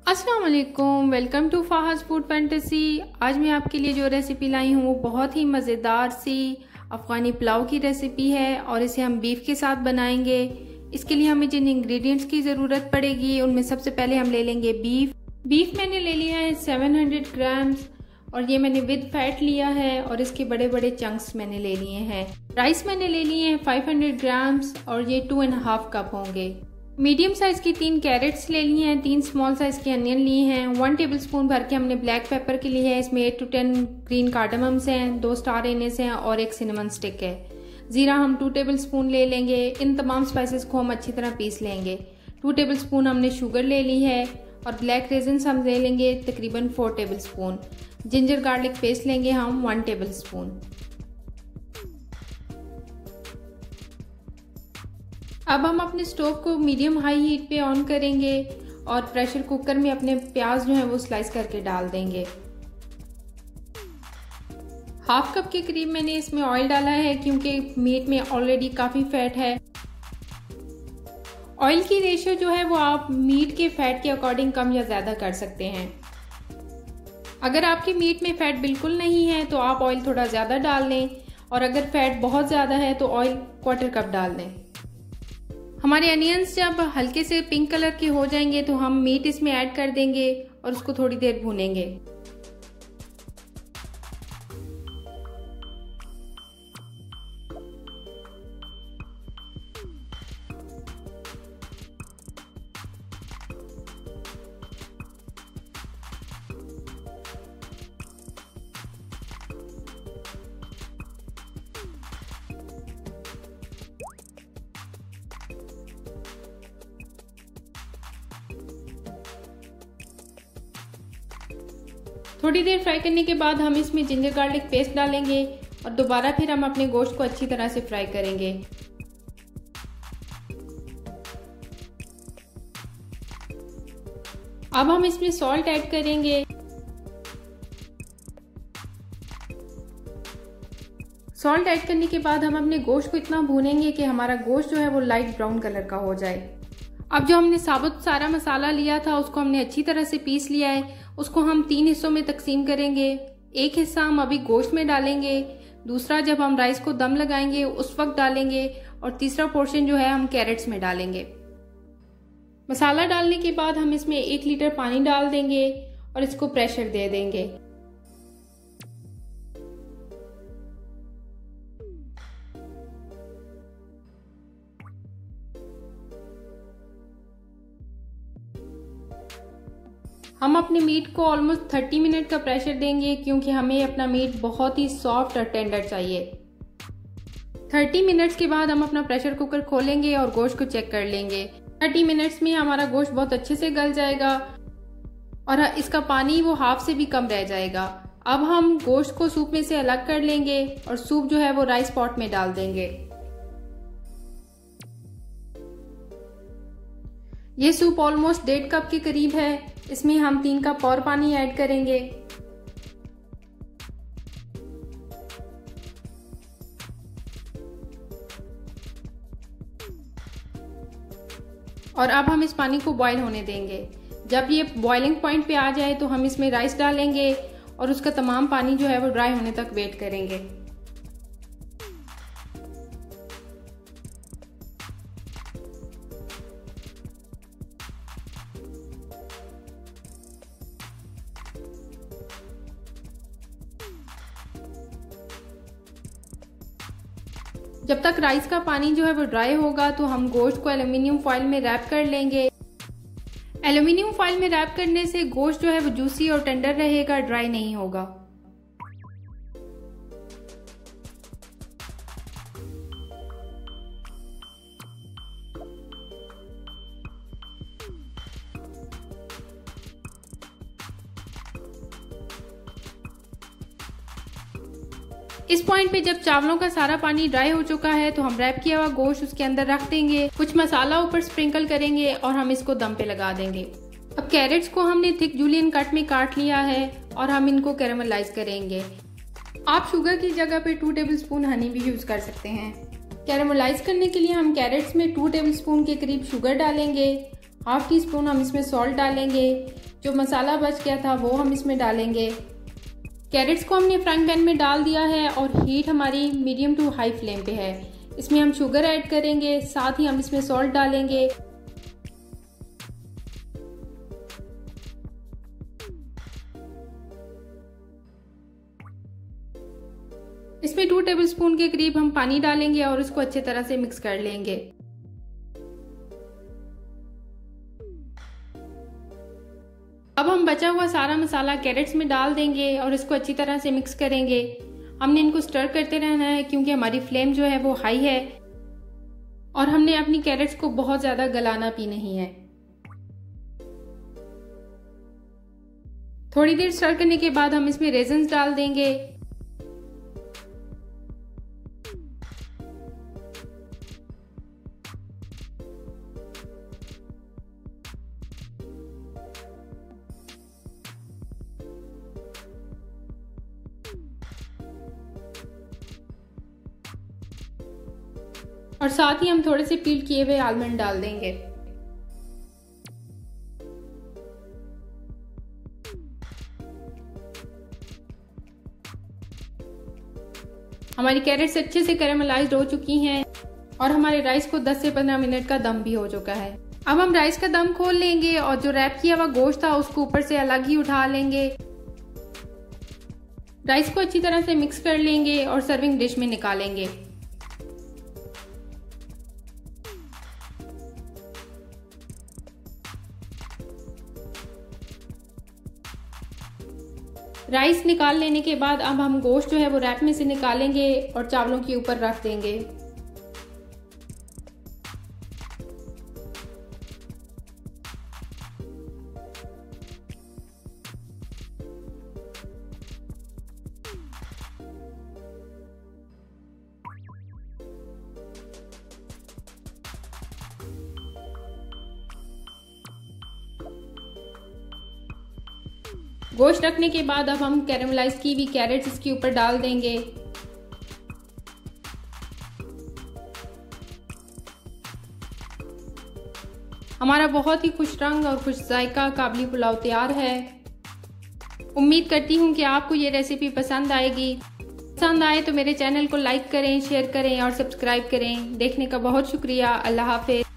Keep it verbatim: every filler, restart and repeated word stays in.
अस्सलाम वालेकुम, welcome to फाहज फूड फैंटेसी। आज मैं आपके लिए जो रेसिपी लाई हूँ वो बहुत ही मज़ेदार सी अफ़गानी पुलाव की रेसिपी है और इसे हम बीफ के साथ बनाएंगे। इसके लिए हमें जिन इंग्रेडिएंट्स की ज़रूरत पड़ेगी उनमें सबसे पहले हम ले लेंगे बीफ। बीफ मैंने ले लिया है सेवन हंड्रेड ग्राम्स और ये मैंने विद फैट लिया है और इसके बड़े बड़े चंक्स मैंने ले लिए हैं। राइस मैंने ले लिए हैं फाइव हंड्रेड ग्राम्स और ये टू एंड हाफ कप होंगे। मीडियम साइज की तीन कैरेट्स ले लिए हैं, तीन स्मॉल साइज के अनियन लिए हैं, वन टेबलस्पून भर के हमने ब्लैक पेपर के लिए है। इसमें eight to ten green cardamoms हैं, दो स्टार एनिस हैं और एक सिनेमन स्टिक है। जीरा हम टू टेबलस्पून ले लेंगे। इन तमाम स्पाइसेस को हम अच्छी तरह पीस लेंगे। टू टेबलस्पून हमने शुगर ले ली है और ब्लैक रेजिन्स हम ले लेंगे तकरीबन four tablespoon. Ginger garlic paste लेंगे हम वन टेबलस्पून। अब हम अपने स्टोव को मीडियम हाई हीट पे ऑन करेंगे और प्रेशर कुकर में अपने प्याज जो है वो स्लाइस करके डाल देंगे। हाफ कप के करीब मैंने इसमें ऑयल डाला है क्योंकि मीट में ऑलरेडी काफ़ी फैट है। ऑयल की रेशियो जो है वो आप मीट के फैट के अकॉर्डिंग कम या ज़्यादा कर सकते हैं। अगर आपके मीट में फैट बिल्कुल नहीं है तो आप ऑयल थोड़ा ज़्यादा डाल लें और अगर फैट बहुत ज़्यादा है तो ऑयल क्वार्टर कप डाल दें। हमारे अनियंस जब हल्के से पिंक कलर के हो जाएंगे तो हम मीट इसमें ऐड कर देंगे और उसको थोड़ी देर भूनेंगे। थोड़ी देर फ्राई करने के बाद हम इसमें जिंजर गार्लिक पेस्ट डालेंगे और दोबारा फिर हम अपने गोश्त को अच्छी तरह से फ्राई करेंगे। अब हम इसमें सॉल्ट ऐड करेंगे। सॉल्ट ऐड करने के बाद हम अपने गोश्त को इतना भूनेंगे कि हमारा गोश्त जो है वो लाइट ब्राउन कलर का हो जाए। अब जो हमने साबुत सारा मसाला लिया था उसको हमने अच्छी तरह से पीस लिया है। उसको हम तीन हिस्सों में तकसीम करेंगे। एक हिस्सा हम अभी गोश्त में डालेंगे, दूसरा जब हम राइस को दम लगाएंगे उस वक्त डालेंगे और तीसरा पोर्शन जो है हम कैरेट्स में डालेंगे। मसाला डालने के बाद हम इसमें एक लीटर पानी डाल देंगे और इसको प्रेशर दे देंगे। हम अपने मीट को ऑलमोस्ट थर्टी मिनट का प्रेशर देंगे क्योंकि हमें अपना मीट बहुत ही सॉफ्ट और टेंडर चाहिए। थर्टी मिनट्स के बाद हम अपना प्रेशर कुकर खोलेंगे और गोश्त को चेक कर लेंगे। थर्टी मिनट्स में हमारा गोश्त बहुत अच्छे से गल जाएगा और इसका पानी वो हाफ से भी कम रह जाएगा। अब हम गोश्त को सूप में से अलग कर लेंगे और सूप जो है वो राइस पॉट में डाल देंगे। ये सूप ऑलमोस्ट डेढ़ कप के करीब है। इसमें हम तीन कप और पानी ऐड करेंगे। और अब हम इस पानी को बॉईल होने देंगे। जब ये बॉइलिंग पॉइंट पे आ जाए तो हम इसमें राइस डालेंगे और उसका तमाम पानी जो है वो ड्राई होने तक वेट करेंगे। जब तक राइस का पानी जो है वो ड्राई होगा तो हम गोश्त को एल्युमिनियम फॉइल में रैप कर लेंगे। एल्युमिनियम फॉइल में रैप करने से गोश्त जो है वो जूसी और टेंडर रहेगा, ड्राई नहीं होगा। इस पॉइंट पे जब चावलों का सारा पानी ड्राई हो चुका है तो हम रैप किया हुआ गोश्त उसके अंदर रख देंगे, कुछ मसाला ऊपर स्प्रिंकल करेंगे और हम इसको दम पे लगा देंगे। अब कैरेट्स को हमने थिक जूलियन कट में काट लिया है और हम इनको कैरेमलाइज करेंगे। आप शुगर की जगह पे टू टेबलस्पून हनी भी यूज कर सकते हैं। कैरेमलाइज करने के लिए हम कैरेट्स में टू टेबलस्पून के करीब शुगर डालेंगे, हाफ टी स्पून हम इसमें सॉल्ट डालेंगे, जो मसाला बच गया था वो हम इसमें डालेंगे। कैरेट्स को हमने फ्राइंग पैन में डाल दिया है और हीट हमारी मीडियम टू हाई फ्लेम पे है। इसमें हम शुगर ऐड करेंगे, साथ ही हम इसमें सॉल्ट डालेंगे। इसमें टू टेबलस्पून के करीब हम पानी डालेंगे और उसको अच्छे तरह से मिक्स कर लेंगे। अब हम बचा हुआ सारा मसाला कैरेट्स में डाल देंगे और इसको अच्छी तरह से मिक्स करेंगे। हमने इनको स्टर करते रहना है क्योंकि हमारी फ्लेम जो है वो हाई है और हमने अपनी कैरेट्स को बहुत ज्यादा गलाना भी नहीं है। थोड़ी देर स्टर करने के बाद हम इसमें रेजन्स डाल देंगे। और साथ ही हम थोड़े से पील किए हुए आलमंड डाल देंगे। हमारी कैरेट्स अच्छे से कैरेमलाइज्ड हो चुकी हैं और हमारे राइस को दस से पंद्रह मिनट का दम भी हो चुका है। अब हम राइस का दम खोल लेंगे और जो रैप किया हुआ गोश्त था उसको ऊपर से अलग ही उठा लेंगे। राइस को अच्छी तरह से मिक्स कर लेंगे और सर्विंग डिश में निकालेंगे। राइस निकाल लेने के बाद अब हम गोश्त जो है वो रैप में से निकालेंगे और चावलों के ऊपर रख देंगे। गोश्त रखने के बाद अब हम कैरेमलाइज की हुई कैरेट्स इसके ऊपर डाल देंगे। हमारा बहुत ही खुश रंग और खुश जायका काबली पुलाव तैयार है। उम्मीद करती हूँ कि आपको ये रेसिपी पसंद आएगी। पसंद आए तो मेरे चैनल को लाइक करें, शेयर करें और सब्सक्राइब करें। देखने का बहुत शुक्रिया। अल्लाह हाफिज।